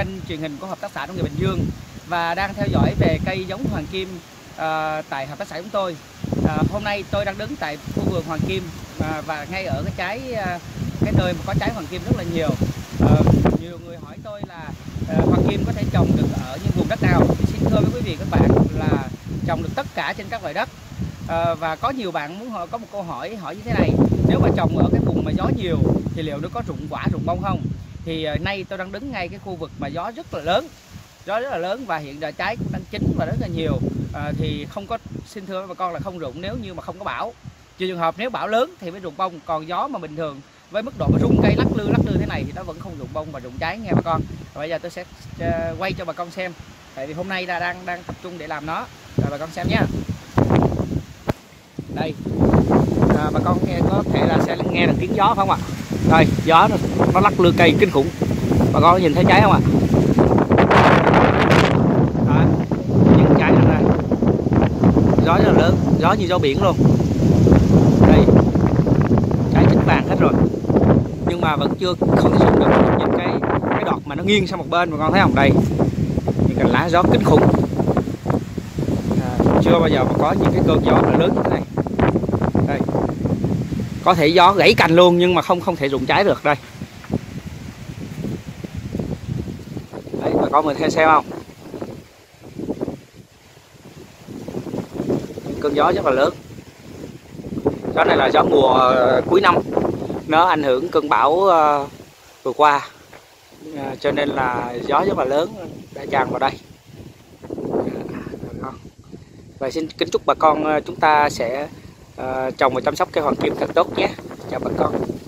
kênh truyền hình của Hợp tác xã Nông nghiệp Bình Dương và đang theo dõi về cây giống Hoàng Kim tại hợp tác xã chúng tôi. Hôm nay tôi đang đứng tại khu vườn Hoàng Kim và ngay ở cái nơi mà có trái Hoàng Kim rất là nhiều. Nhiều người hỏi tôi là Hoàng Kim có thể trồng được ở những vùng đất nào. Xin thưa với quý vị các bạn là trồng được tất cả trên các loại đất. Và có nhiều bạn muốn có một câu hỏi như thế này: nếu mà trồng ở cái vùng mà gió nhiều thì liệu nó có rụng quả rụng bông không? Thì nay tôi đang đứng ngay cái khu vực mà gió rất là lớn và hiện giờ trái cũng đang chín và rất là nhiều. Thì không có, xin thưa bà con là không rụng nếu như mà không có bão. Trừ trường hợp nếu bão lớn thì mới rụng bông, còn gió mà bình thường với mức độ mà rung cây lắc lư thế này thì nó vẫn không rụng bông và rụng trái nghe bà con. Và bây giờ tôi sẽ quay cho bà con xem, tại vì hôm nay đang tập trung để làm nó. Rồi bà con xem nhé. Đây, bà con có thể là sẽ nghe được tiếng gió không ạ? Đây, gió nó lắc lư cây kinh khủng. Bà con có nhìn thấy trái không ạ? Đó, những trái này gió rất là lớn, gió như gió biển luôn. Đây, trái chín vàng hết rồi, nhưng mà vẫn không thể xuống được. Nhìn cái đọt mà nó nghiêng sang một bên, bà con thấy không? Đây, những cành lá gió kinh khủng. Chưa bao giờ mà có những cái cơn gió là lớn như thế này. Đây, có thể gió gãy cành luôn nhưng mà không thể rụng trái được. Đây, đấy, bà con mình xem không? Những cơn gió rất là lớn. Gió này là gió mùa cuối năm, nó ảnh hưởng cơn bão vừa qua, cho nên là gió rất là lớn đã tràn vào đây. Và xin kính chúc bà con chúng ta sẽ trồng và chăm sóc cây Hoàng Kim thật tốt nhé. Chào bà con.